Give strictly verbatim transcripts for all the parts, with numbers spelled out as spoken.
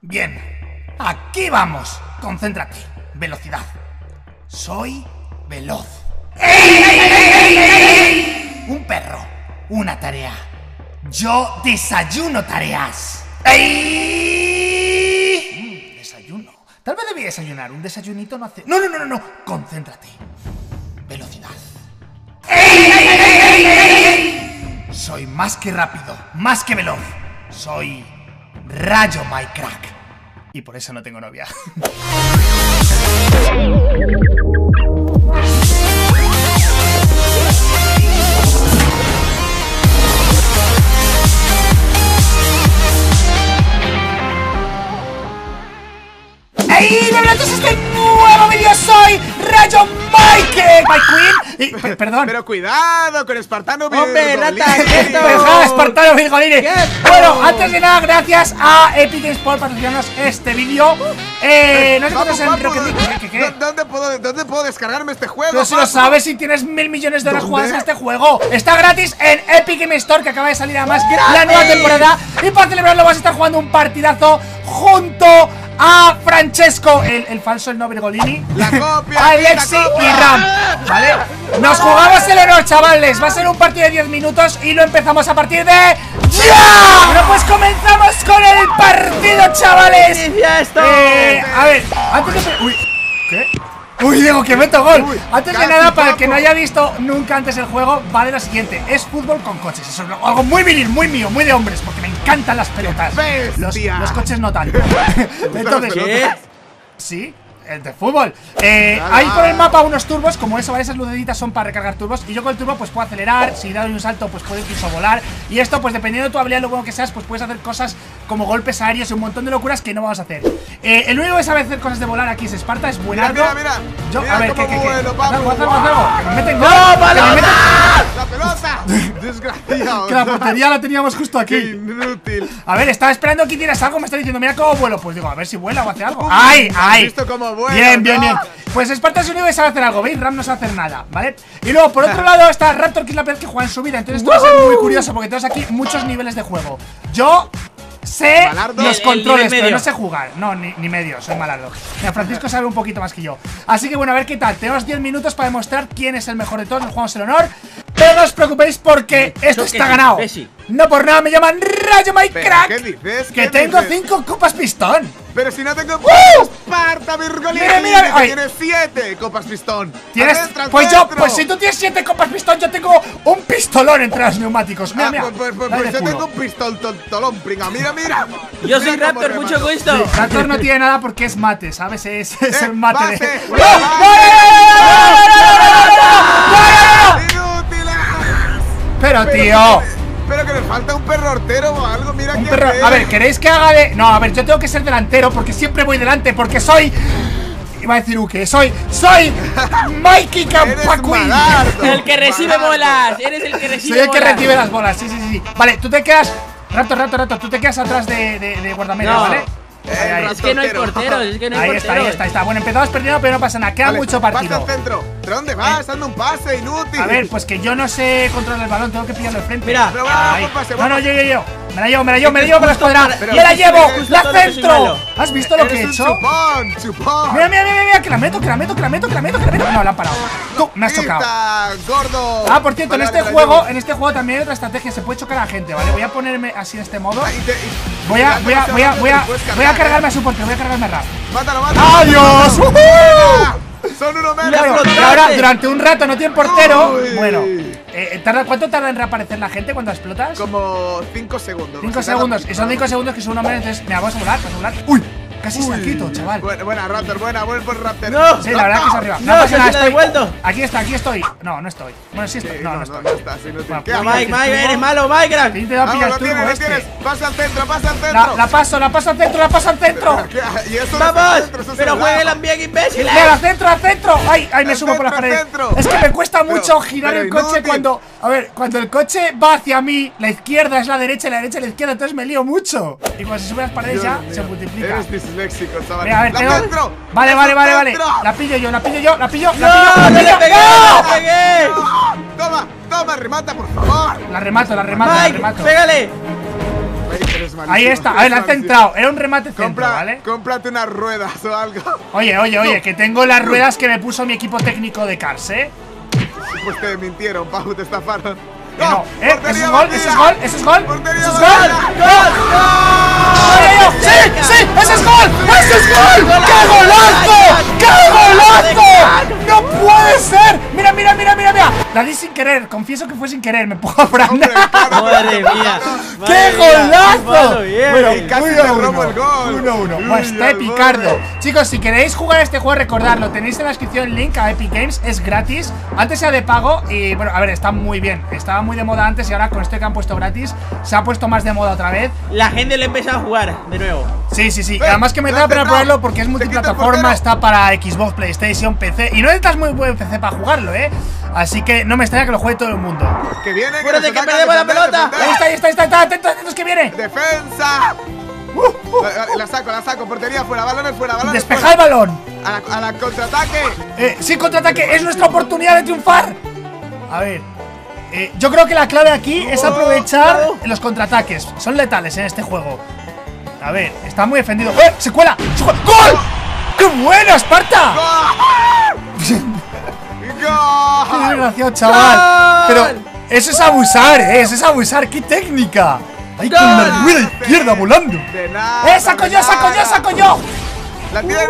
Bien, aquí vamos. Concéntrate. Velocidad. Soy veloz. ¡Ey, ey, ey, ey, ey! Un perro, una tarea. Yo desayuno tareas. ¡Ey! Mm, desayuno. Tal vez debí desayunar. Un desayunito no hace... No, no, no, no, no. Concéntrate. Velocidad. ¡Ey, ey, ey, ey, ey, ey! Soy más que rápido, más que veloz. Soy Rayo My Crack. Y por eso no tengo novia. ¡Ey! ¡Bienvenidos a este nuevo vídeo! ¡Soy Rayo Mike! ¡My Queen! Y, per perdón. Pero cuidado con Espartano Virgolini. ¡Hombre, rata! ¡Deja Espartano Virgolini! Bueno, antes de nada, gracias a Epic Games por patrocinarnos este vídeo. Eh, no sé cuántos en Rocket League. ¿Qué, qué? ¿Dónde puedo, ¿Dónde puedo descargarme este juego? Pero si lo sabes, si tienes mil millones de horas jugadas a este juego. Está gratis en Epic Games Store, que acaba de salir además la nueva temporada. Y para celebrarlo vas a estar jugando un partidazo junto a Francesco, el, el falso, el no Virgolini, la copia, Alexi la copia. y Ram, ¿vale? Nos jugamos el honor, chavales. Va a ser un partido de diez minutos y lo empezamos a partir de ¡ya! Bueno, pues comenzamos con el partido, chavales. Eh, a ver, antes de... Uy, ¿qué? Uy, Diego, que meto gol. Uy, antes de nada, para el que no haya visto nunca antes el juego, va de lo siguiente: es fútbol con coches. Eso es algo muy viril, muy mío, muy de hombres, porque me encantan las pelotas. Los, los coches no tanto. Entonces, ¿qué? Sí, el de fútbol. Eh, hay por el mapa unos turbos, como eso, ¿vale? Esas lucecitas son para recargar turbos. Y yo con el turbo pues puedo acelerar. Si doy un salto pues puedo incluso volar. Y esto pues dependiendo de tu habilidad, lo bueno que seas, pues puedes hacer cosas como golpes aéreos y un montón de locuras que no vamos a hacer. eh, El único que sabe hacer cosas de volar aquí es Esparta, es buenardo. Mira, mira, mira. Yo, mira a ver, ¿qué, qué, qué? Bueno, Haz algo, haz algo, haz algo. Que me meten gol. ¡No, que me meten... ¡La pelota! Desgraciado. Que la portería la teníamos justo aquí. Qué inútil. A ver, estaba esperando que hicieras algo. Me está diciendo, mira cómo vuelo. Pues digo, a ver si vuela o hace algo. ¡Ay, ay! ¿Has visto cómo vuela? Bien, bien, ¿no? bien. Pues Esparta es único que sabe hacer algo, ¿veis? Ram no sabe hacer nada, ¿vale? Y luego, por otro lado, está Raptor, que es la primera vez que juega en su vida. Entonces esto va a ser muy curioso, porque tenemos aquí muchos niveles de juego. Yo sé Malardo. los El- el controles, nivel pero medio. no sé jugar. No, ni, ni medio, soy malardo. Mira, Francisco sabe un poquito más que yo. Así que bueno, a ver qué tal. Tenemos diez minutos para demostrar quién es el mejor de todos. Nos jugamos el honor. Pero no os preocupéis porque esto Eso que está sí, ganado. que sí. No por nada me llaman Rayo My ¿Pero Crack. qué dices? Que ¿Qué tengo dices? cinco copas pistón. Pero si no tengo ¡Uh! Esparta Virgolini, Mira, mira, que ay. tienes siete copas pistón. ¿Tienes? Adentro, al Pues yo, centro. pues si tú tienes siete copas pistón, yo tengo un pistolón entre los neumáticos. Mira, Ah, mira. pues, pues, pues, Dale pues de yo culo. tengo un pistol tontolón, pringa. Mira, mira. Yo soy Mira cómo Raptor, mucho remato. gusto. Raptor no tiene nada porque es mate, ¿sabes? Es, es Eh, el mate base, de... ¡No! base. ¡No, no, no, no, no, no, no, no, no, no, no, no! ¡Inútiles! Pero, Pero tío, que- Pero que nos falta un perro hortero o algo. Mira un quién perro... es. A ver, ¿queréis que haga de...? No, a ver, yo tengo que ser delantero porque siempre voy delante, porque soy... Iba a decir Uke, soy... ¡Soy... Mikey Eres Campacuin! malardo. El que recibe Malardo. bolas. Eres el que recibe Soy el que bolas. recibe las bolas, sí, sí, sí. Vale, tú te quedas... Rato, rato, rato, tú te quedas atrás de, de, de guardameta, No. ¿vale? Eh, Ahí, ahí. Es que no hay porteros, es que no hay Ahí está, porteros. ahí está, ahí está. Bueno, empezamos perdiendo, pero no pasa nada. Queda Vale, mucho Pasa partido. al centro. ¿Pero dónde vas? Dando un pase, inútil. A ver, pues que yo no sé controlar el balón, tengo que pillarlo de frente. Mira. Pero bueno, Ahí. buen pase, No, buen no, pase. yo, yo, yo. Me la llevo, me la llevo, me la llevo por la Justo escuadra. para- ¡Me la pero llevo! justo ¡La todo lo que soy centro! malo. ¿Has visto lo que he Eres un hecho? chupón, chupón. Mira, mira, mira, mira, que la meto, que la meto, que la meto, que la meto, que la meto. No, la han parado. Tú, me has chocado. Quita, gordo. Ah, por cierto, en Vale, este vale, juego, vale. en este juego también hay otra estrategia, se puede chocar a la gente, ¿vale? Voy a ponerme así de este modo. Ahí te- y- Voy a, y voy a, demasiado voy a, rápido, voy a, te puedes voy a cargar, cargarme eh. a su portero, voy a cargarme a Rap. Mátalo, mátalo. ¡Adiós! ¡Uhú! ¡Ah! Son uno menos. Claro, ¡Explotaste! y ahora durante un rato no tiene portero. Uy. Bueno, eh, tarda, ¿cuánto tarda en reaparecer la gente cuando explotas? Como cinco segundos. cinco Porque segundos. tarda- Y son cinco segundos que son uno menos. Entonces, mira, vamos a volar, vamos a volar. ¡Uy! Casi se la Uy. quito, chaval. Buena, buena, Raptor, buena, buen buen Raptor. No. Sí, la verdad que es arriba. No, pasa que nada, se la he estoy- devuelto. Aquí está, aquí estoy. No, no estoy. Bueno, sí Sí, estoy. No, no no, estoy. no estás, inútil. Bueno, ¿Qué pues, haces? Mike, Mike, eres malo, Mike. He intentado Vamos, pillar lo el turbo tienes, lo este. tienes. Pasa al centro, pasa al centro. La, la paso, la paso al centro, la paso al centro. ¿Qué? Y eso no está al Vamos, centro, eso es pero al lado. jueguen bien, imbéciles. Mira, al centro, al centro. Ay, ay, me Al subo por las centro, al paredes. centro. Es que me cuesta Pero- mucho girar pero el coche inútil. cuando. A ver, cuando el coche va hacia mí, la izquierda es la derecha y la derecha es la izquierda, entonces me lío mucho. Y cuando se sube a las paredes Dios ya mío. se multiplica. Eres disléxico, chaval. Mira, a ver, ¡La tengo- centro! Vale, vale, vale, vale. ¡Centro! La pillo yo, la pillo yo, la pillo, la No, pillo, no la le pillo. pegué, ¡No! no le pegué. Toma, toma, remata, por favor. La remato, la remato, la Mike, remato. pégale. Ay, pero eres malísimo. Ahí está, a ver, eres la ha malísimo. centrado. Era un remate centro, Compra, ¿vale? Cómprate unas ruedas o algo. Oye, oye, oye, que tengo las ruedas que me puso mi equipo técnico de Cars, ¿eh? Pues te mintieron, Pau, te estafaron. Que no, ¿eh? ¿Eso portería es gol? vacía. ¿Eso es gol? ¿Eso es gol? Portería ¿Eso es vacía. gol? ¡Oye, yo! ¡Sí! ¡Sí! ¡Ese es gol! ¡Ese es gol! ¡Qué golazo! ¡Qué golazo! ¡No puede ser! Mira, mira, mira, mira, mira. La di sin querer, confieso que fue sin querer. Me pongo a Hombre, Branda. claro, Madre mía. ¡Qué Madre mía, golazo! malo, bien. Bueno, Y casi uno te a uno. robo el gol. uno a uno. Uy, Pues está al Picardo. borde. Chicos, si queréis jugar a este juego, recordadlo. Tenéis en la descripción el link a Epic Games. Es gratis. Antes era de pago. Y bueno, a ver, está muy bien. Estaba muy de moda antes. Y ahora con esto que han puesto gratis, se ha puesto más de moda otra vez. La gente le empieza a jugar de nuevo. Sí, sí, sí. Eh, Además que me lo da he pena intentado. probarlo porque es Se quita el multiplataforma. portero. Está para Xbox, PlayStation, P C. Y no necesitas muy buen P C para jugarlo, ¿eh? Así que no me extraña que lo juegue todo el mundo. Que viene, Fuera nos de que ataca, perdemos la defender, pelota. defender. Ahí está, ahí está, ahí está, está. Atentos, atentos que viene. ¡Defensa! Uh, uh. La, la saco, la saco, portería fuera, balones fuera, balones Despeja el fuera. balón. A la, a la contraataque. Eh, sí, contraataque, es nuestra oportunidad de triunfar. A ver, eh, yo creo que la clave aquí es aprovechar los contraataques. Son letales en este juego. A ver, está muy defendido. ¡Eh! ¡Se cuela! ¡Se cuela! ¡Gol! ¡Qué bueno, Esparta! ¡Qué ¡Gol! desgraciado, chaval! ¡Gol! Pero eso es abusar, ¿eh? Eso es abusar. ¡Qué técnica! ¡Ahí con la rueda izquierda volando! De nada. ¡Eh! ¡Saco de yo, saco yo, nada. saco yo! ¡La tienes!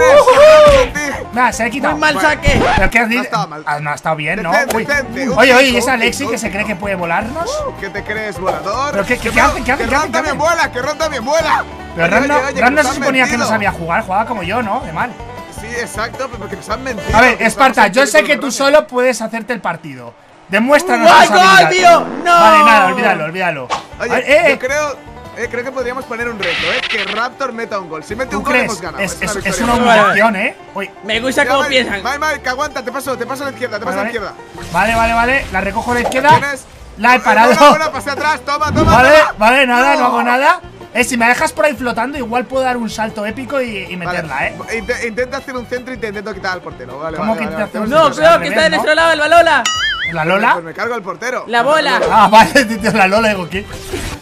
Uh-huh. Nada, se ha quitado. Muy mal Bueno. saque. ¿Pero qué has No dicho? estaba mal. Ah, no ha estado bien, ¿no? Decente, Uy. decente. Un Oye, oye, ¿y cinco, ese un Alexi cinco. que se cree que puede volarnos? ¿Qué te crees, volador? ¿Pero qué- qué- Que qué no, hace, qué hace, Que qué hace, Ron qué también hace? vuela, que Ron también vuela. Pero Oye, Ran no, oye, oye, Ran no nos se han suponía que no mentido. sabía jugar, jugaba como yo, ¿no? De mal. Sí, exacto, pero porque nos han mentido. A ver, que Esparta, estamos yo en sé que película tú de solo puedes hacerte el partido. Demuéstranos ¡Guay, esa gol, habilidad. tío! ¡No! Vale, nada, olvídalo, olvídalo. A Oye, ver, eh, yo creo, eh, creo que podríamos poner un reto, ¿eh? Que Raptor meta un gol. Si mete ¿tú un gol, crees? hemos ganado. Es, es, una es victoria. una humillación, ¿eh? Uy. Me gusta Mira, cómo Mike, piensan. Mike, Mike, aguanta, te paso, te paso a la izquierda, te paso a la Vale, izquierda. vale, vale, vale. La recojo a la izquierda. ¿Tienes? La he Buena, parado. buena, pase atrás, toma, toma. Vale, toma. vale, nada, no No. hago nada. Eh, si me dejas por ahí flotando, igual puedo dar un salto épico y, y Vale, meterla, ¿eh? inte- intenta hacer un centro y te intento quitar al portero. Vale, ¿Cómo vale, que vale, intenta vale, hacer un vale, No, Pues cuidado, al que revés, está de ¿no? nuestro lado el Balola. ¿La Lola? Pues me cargo el portero. La bola. Ah, vale, tío, la Lola, digo, ¿qué?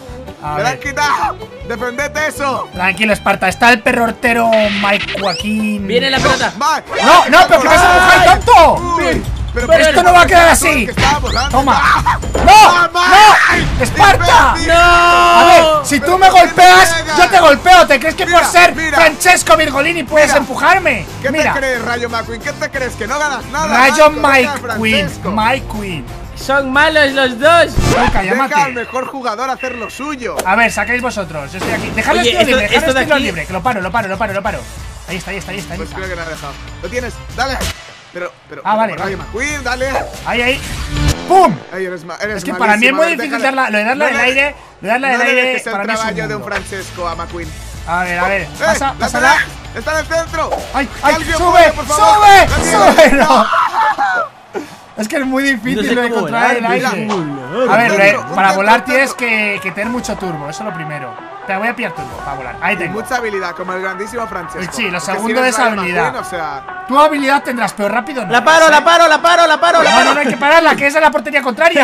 A ¡Me la han ver. quitado! ¡Defendete eso! Tranquilo, Esparta. Está el perro hortero Mike Joaquín. Viene la pelota. Mike, No, no, pero que vas a empujar, ¡Ay! tonto. Uy, pero Pero esto no va a quedar así. Que estaba volando. Toma. ¡Ah! ¡No! ¡Ah, ¡No! Mike! ¡Esparta! ¡Imbécil! ¡No! A ver, si pero tú me ¿por qué me golpeas, pegas? yo te golpeo. ¿Te crees que por Mira, ser mira. Francesco Virgolini puedes Mira. empujarme? ¿Qué Mira, te crees, Rayo McQueen? ¿Qué te crees? ¿Que no ganas nada? Rayo Marco, deja a Mike Queen. Francesco. Mike Queen. Son malos los dos. Luca, Deja al llámate. mejor jugador hacer lo suyo. A ver, sacáis vosotros. Yo estoy aquí. Dejadlo Oye, estilo esto- libre, dejadlo esto de estilo aquí- libre. Que lo paro, lo paro, lo paro, lo paro. Ahí está, ahí está, ahí está. Ahí Pues está. creo que no ha dejado. Lo tienes, dale. Pero, pero. Ah, pero, vale, Rayo vale. McQueen, dale. Ahí, ahí. ¡Pum! Ay, eres, ma- eres Es que para mí es malísimo. muy A ver, difícil déjale. darla, lo de darla No en el le- aire. Lo de darla en No el le aire dejes el para mí es un trabajo de un mundo. Francesco a McQueen. A ver, a ver. ¡Eh! Pasa, ¡La pásala. tenés! ¡Está en el centro! ¡Ay, ¡Que ay! alguien ¡Sube! vuele, por favor! ¡Sube! ¡La tiene! ¡Sube! ¡No! Es que es muy No difícil sé lo de cómo controlar el volar, aire. mira. A ver, Un lo de- centro, un para centro, volar un tienes centro. que, que tener mucho turbo, eso es lo primero. Te voy a pillar turbo para volar. Ahí Y tengo. mucha habilidad, como el grandísimo Francesco. Sí, lo Es que segundo si eres es Rayo habilidad. McQueen, o sea, Tu habilidad tendrás, pero rápido no. La paro, ¿eh? la paro, la paro, la paro, la No, paro. no, no hay que pararla, que esa es la portería contraria.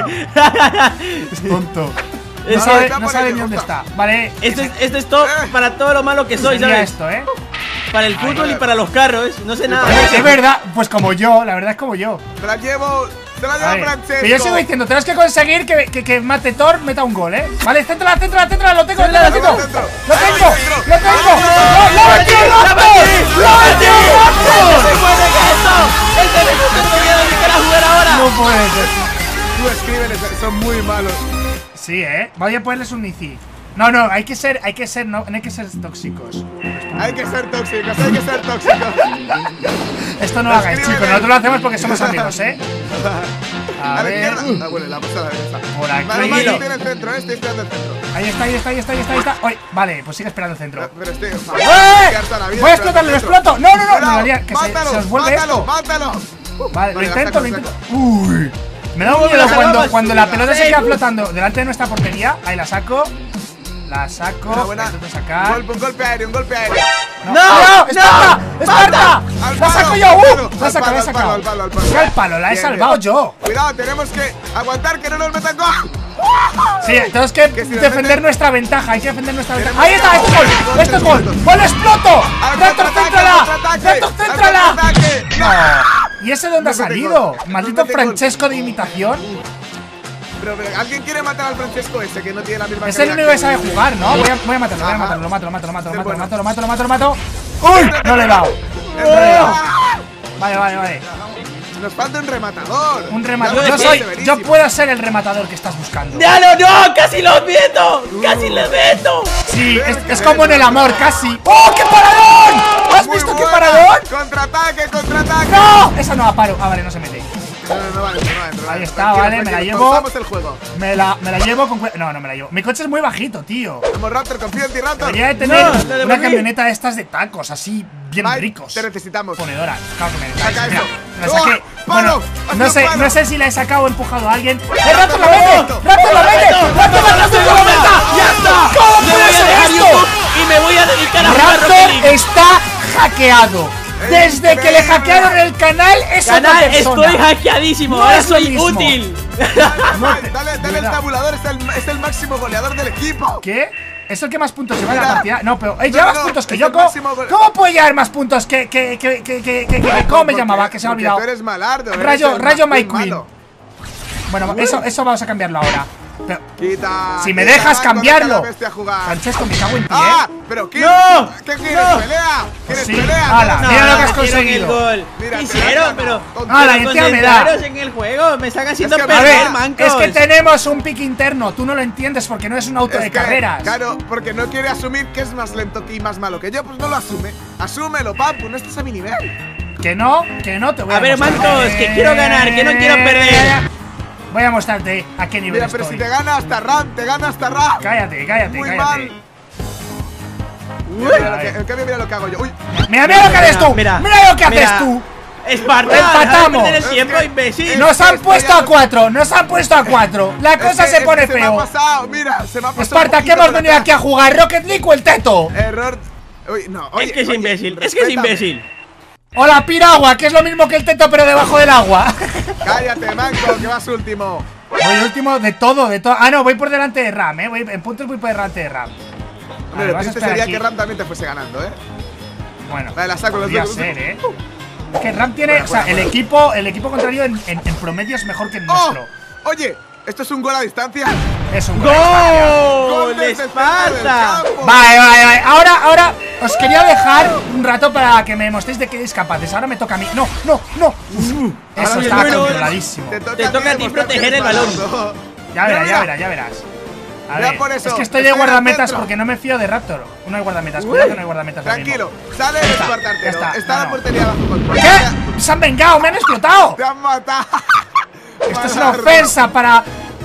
Es tonto. No Es sabe, que- está no por sabe ahí, ni dónde justo. está. Vale. Esto es, esto es todo Eh. para todo lo malo que soy, Sería ¿sabes? esto, ¿eh? Para el fútbol y para los carros. No sé nada. Es verdad, pues como yo, la verdad es como yo. te la llevo. Te la A llevo ver, Francesco. pero yo sigo diciendo, tenemos que conseguir que, que, que Mate Thor meta un gol, ¿eh? Vale, centra, centra, centra, lo tengo, lo tengo, lo tengo. Centro. Lo Ahí tengo, va el centro. lo tengo. ¡Lo lo metió Raptor! ¡Lo metió Raptor! ¡Se puede que esto! ¡El televisor no quiere dedicar a jugar ahora! No puede ser. Tú escríbeles, son muy malos. Sí, ¿eh? Voy a ponerles un Nici. No, no, hay que ser, hay que ser, no, no hay que ser tóxicos. Hay que ser tóxicos, hay que ser tóxicos. Esto no lo hagáis, chicos, nosotros lo hacemos porque somos amigos, ¿eh? A A la ver. izquierda. Ah, bueno, la pasa a la derecha. Por aquí. Vale, Mike, tiene el centro, eh, estoy esperando el centro. Ahí está, ahí está, ahí está, ahí está, ahí está. Uy, vale, pues sigue esperando el centro. Pero estoy. ¡Eh! Voy a explotarlo, lo exploto. No, no, no, no, no, que se, mátalo, se os vuelve mátalo, esto. mátalo. Vale, lo la intento, saco, lo la intento. saco. Uy. Me da un ¿Cómo miedo la cuando, sacamos? cuando la pelota se Sí. queda flotando delante de nuestra portería. Ahí la saco. La saco. Una buena. La intento Un sacar. golpe, un golpe aéreo, un golpe aéreo. No, ¡No! ¡Esparta! ¡No! ¡Esparta! Al ¡La palo, saco al yo! palo, ¡Uh! La he al sacado, la he palo, al sacado. palo, al palo. ¿Qué al palo? La he Bien, salvado bien. yo. Cuidado, tenemos que aguantar que no nos metan gol. Sí, tenemos que, Que si nos defender meten- nuestra ventaja. Hay que defender nuestra ventaja. Tenemos Ahí está, que- este gol. Dos Este es gol. minutos. ¡Gol exploto! Al ¡Raptor, contraataque, céntrala! al contraataque, ¡Raptor, al céntrala! contraataque. No. ¿Y ese de dónde ha Nos mete salido? gol. Nos Maldito mete gol. Francesco de imitación. Pero, pero, ¿alguien quiere matar al Francesco ese que no tiene la misma Es el calidad único que sabe el- jugar, ¿no? Voy a, voy a matarlo, voy a Ajá. matarlo. Lo mato, lo mato, lo mato, lo mato, lo Es mato, lo bueno. mato, lo mato, lo mato, lo mato. ¡Uy! No le he dado. No le he dado. Vale, vale, vale. Nos falta un rematador. Un Ya rematador. lo Yo sé, soy. severísimo. Yo puedo ser el rematador que estás buscando. ¡Ya no, no! ¡Casi los meto! ¡Casi los meto! Sí, es, es como en el amor, casi. ¡Oh, qué paradón! ¿Has Muy visto qué buena. paradón? Contraataque, contraataque. ¡No! Esa no la paro. Ah, vale, no se mete. No, no, no vale, no vale, no vale. Ahí está, Tranquilo, vale, me la tranquilo, llevo. pausamos el juego. Me la, me la llevo con. cue- No, no me la llevo. Mi coche es muy bajito, tío. Vamos, Raptor, confío en ti, Raptor. Debería de tener No, la devolví. una camioneta de estas de tacos, así, bien Mike, ricos. te necesitamos. Ponedora. Claro que me Saca necesitáis. eso. Mira, la saqué. ¡Oh, Bueno, palo! ¡Ha no sido sé, palo! no sé si la he sacado o empujado a alguien. ¡Eh, Raptor, Raptor, la mete! Raptor. ¡Raptor, la mete! ¡Raptor, la mete! ¡La meta! ¡Ya está! ¿Cómo Me puede voy a ser dejar esto? YouTube y me voy a dedicar a jugar Rocket Raptor League. está hackeado. Desde que le hackearon el canal es otra Canal, persona. estoy hackeadísimo. No Ahora es lo soy mismo. útil. Dale, dale, dale el Mira. tabulador, es el, es el máximo goleador del equipo. ¿Qué? ¿Es el que más puntos lleva en la Mira. partida? No, pero ¿eh, No, lleva más no, puntos que es yo. el ¿Cómo, máximo gol- ¿Cómo puede llevar más puntos que. que. que. que. que. que. que- ¿Cómo me Porque- llamaba? Que se me ha porque olvidado. Tú eres malardo, eres Rayo, el Rayo más My Queen. malo. Bueno, eso, eso vamos a cambiarlo ahora. Pero, Quita. si me quita, dejas va, cambiarlo. conecta la bestia a jugar. Francesco, me cago en ti, ¡Ah! ¿eh? ¿Pero qué? ¡No! ¿Qué quieres? ¡No! ¿Pelea? ¿Quieres Sí, pelea? ala, No, mira lo que has metieron conseguido. el gol. Mira, ¿Qué te hicieron? has Pero. ganado. Ala, pero y encima me da. concentraros en el juego. Me están haciendo Es que- A perder, ver, mancos. es que tenemos un pick interno. Tú no lo entiendes porque no es un auto Es de que, carreras. Claro, porque no quiere asumir que es más lento que y más malo que yo, pues no lo asume. Asúmelo, papu, no estás a mi nivel. Que no, que no te voy a A ver, mostrar. mancos, que quiero ganar, que no quiero perder. Voy a mostrarte a qué nivel Mira, pero estoy. si te gana hasta Ram, te gana hasta Ram. Cállate, cállate, Muy cállate. mal. Mira, mira lo que, en cambio, mira lo que hago yo. Uy, Mira, mira lo que haces tú. Mira, Mira lo que haces mira. tú. Esparta, Empatamos. deja de perder el tiempo, Es que- imbécil. Nos es que han esto puesto ya a no- cuatro, nos han puesto a cuatro. La es cosa que- se es pone que Se me feo. ha pasado, mira, se me ha pasado. Esparta, un ¿qué poquito hemos por venido acá. aquí a jugar? ¿Rocket League o el Teto? Error. Uy, no, oye, Es que es oye, imbécil, es que es respétame. imbécil. Hola, piragua, que es lo mismo que el Teto, pero debajo del agua. Cállate, manco, que vas último. Voy último de todo, de todo. Ah, no, voy por delante de Ram, eh. Voy, en puntos voy por delante de Ram. Hombre, Vale, lo vas a triste esperar sería aquí. que Ram también te fuese ganando, ¿eh? Bueno, Vale, la saco, los podría dos. ser, eh. Es que Ram tiene, Buena, o sea, buena, el buena. equipo, el equipo contrario en, en, en promedio es mejor que el ¡Oh! nuestro. Oye, ¿esto es un gol a distancia? Es un ¡Gol! Gol ¡De desde el centro del Esparta! campo. Vale, vale, vale. Ahora, ahora os quería dejar un rato para que me demostréis de qué eres capaces. Ahora me toca a mí. No, no, no. Uf, eso Ahora está bueno, controladísimo. Te toca, Te toca a ti demostrar que proteger eres el balón. malado. Ya verás, Mira, ya mira. verás, ya verás. A Mira ver, por eso, es que estoy de estoy en el guardametas centro. porque no me fío de Raptor. No hay guardametas, cuidado que no hay guardametas ahora mismo. Tranquilo, sale el Ya está, Esparta ya arquero. está, Está no, la no. portería bajo control. ¿Qué? ¡Se han vengado! ¡Me han explotado! Te han matado. Esto es una ofensa para…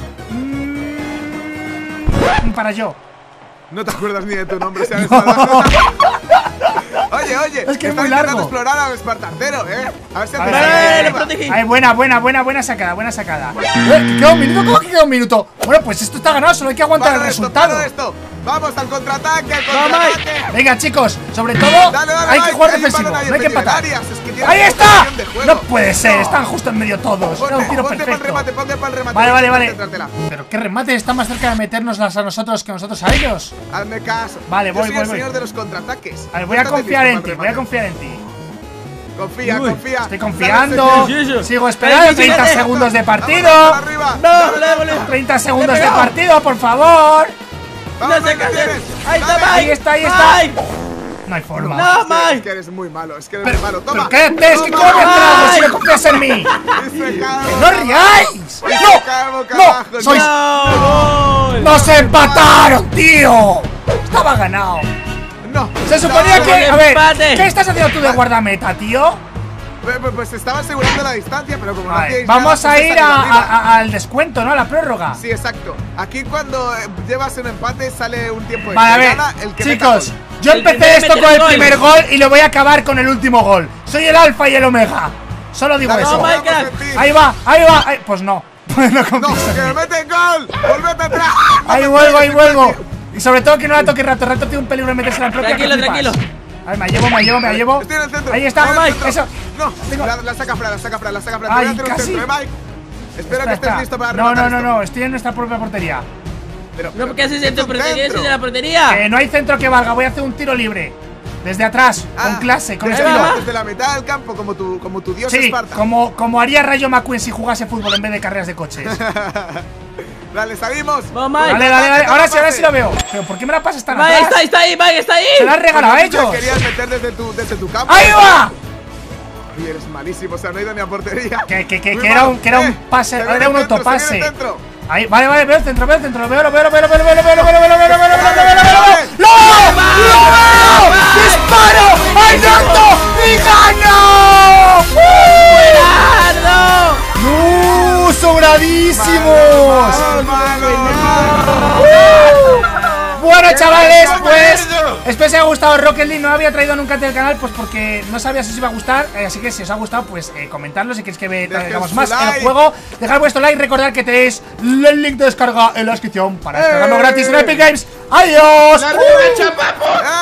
Mm, para yo. No te acuerdas ni de tu nombre, ¿sabes? No. Oye, oye, Es que es está muy intentando largo. explorar al Espartantero, ¿eh? A ver si Vale, hace vale, ¡Eh, vale. le protegí! Ay, buena, buena, buena, buena sacada, buena sacada. Eh, ¿que queda un minuto? ¿Cómo que queda un minuto? Bueno, pues esto está ganado, solo hay que aguantar Paro el esto, resultado. paro esto. Vamos al contraataque, al Vamos. contraataque. Venga, chicos, sobre todo Dale, dale, hay que Mike, jugar hay un defensivo, balón ahí no hay que en medio del empatar. área, es que tiene ¡Ahí mucha está! visión de juego. No puede ser, No. están justo en medio todos. Era un Ponte, tiro ponte para el perfecto. remate, ponte para el remate. Vale, vale, vale. Céntratela. Pero qué remate, está más cerca de metérnoslas a nosotros que nosotros a ellos. Hazme caso. Vale, Yo voy, soy voy, el voy. señor de los contraataques. A ver, voy a Estate confiar listo en ti, para voy a el remate. confiar en ti. Confía, Uy, confía. Estoy Dale, confiando. Sí, sí, sí. Sigo esperando. Ay, treinta fíjate. segundos de señor. partido. Vámonos para arriba. No, le devolví. treinta segundos de pegado. partido, por favor. Vamos, No sé Mike, qué ¿qué hacer. tienes? Ahí está, Dale. Mike. Ahí está, ahí está. Mike. No hay forma. No, Es que- Mike. Es que eres muy malo, es que eres Pero, muy malo. pero Toma. cállate, es que Toma. cómo me entrado si Ay. no confías en mí. Y se cae ¡No boca abajo. riáis! Y se cae ¡No! boca ¡No! abajo. ¡Sois… ¡No! ¡Gol! ¡Nos empataron, tío! Estaba ganado. No. Se suponía No, que… A ver, empate. ¿qué estás haciendo tú de guardameta, tío? Pues, pues- pues estaba asegurando la distancia, pero como no Vale, hacíais vamos nada, a pues he ir a- salido arriba. a- a- al descuento, ¿no? A la prórroga. Sí, exacto. Aquí cuando eh, llevas un empate sale un tiempo de Vale, a ver, gana el que meta chicos, gol. yo El empecé primero esto meter con el gol. primer gol y lo voy a acabar con el último gol. Soy el alfa y el omega. Solo digo Dale, eso. No, vamos Michael. en ti. Ahí va, ahí va. ahí- Pues no. Pues no No, confío en que mí. me meten gol. Volvete atrás. Ahí No me vuelvo, ahí pegues, vuelvo. imbécil. Y sobre todo que no la toque rato. Rato tiene un peligro de meterse en la propia. que Tranquilo, flipas. tranquilo. A ver, me la llevo, me la llevo, me la llevo. Estoy en el centro. Ahí está, Estoy en el Mike. centro. Eso. No, Tengo- la, la saca Fran, la saca Fran, la saca Fran. Ay, Te voy a hacer un casi. centro, eh, Mike. Espero que estés listo para No, rematar no, no, esto. no, estoy en nuestra propia portería. Pero, No, ¿por qué haces es esto? un ¿Portería? centro. ¿Ese de la portería? Que no hay centro que valga, voy a hacer un tiro libre. Desde atrás, con Ah, clase, con desde, estilo. desde la mitad del campo, como tu, como tu dios Sí, Esparta. como, como haría Rayo McQueen si jugase fútbol en vez de carreras de coches. Dale, salimos. Vamos, Mike. Dale, dale, dale. Ahora sí, ahora sí lo veo. Pero ¿por qué me la pasas tan Mike, atrás? está ahí, está ahí, Mike, está ahí. Se la has regalado a Bueno, tú ellos. te querías meter desde tu, desde tu campo. ¡Ahí va! Y eres malísimo, o sea, no he ido ni a portería. Que, que, que, Muy que era malo. un, que era un Eh, pase, se viene era un el centro, se autopase. viene el centro. Ahí, vale, vale, veo el centro, veo el centro, lo veo, lo veo, lo veo, lo veo, lo veo, lo veo, lo veo, lo veo, lo veo, lo veo, lo veo, lo veo, lo veo, lo veo. ¡Lo veo! ¡Lo veo! ¡Disparo! ¡Al alto! ¡Y gano! ¡Buenardo! ¡No! ¡Sobradísimos! Bueno, chavales, pues espero que os haya gustado Rocket League. No lo había traído nunca antes del canal, pues porque no sabía si os iba a gustar. eh, Así que si os ha gustado, pues eh, comentadlo si queréis que ve- Dejad traigamos su más like. el juego. Dejad vuestro like, recordad que tenéis el link de descarga en la descripción para descargarlo gratis en Epic Games. ¡Adiós! ¡La revancha, papo!